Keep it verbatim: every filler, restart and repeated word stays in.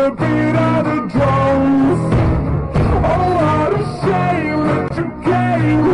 the beat of the drums. Oh, what a shame that you came